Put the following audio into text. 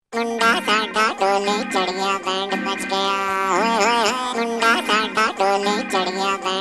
मुंडा साडा डोले चढ़ गया बैंड बज गया, ओए ओए ओए, मुंडा साडा डोले चढ़ गया बैंड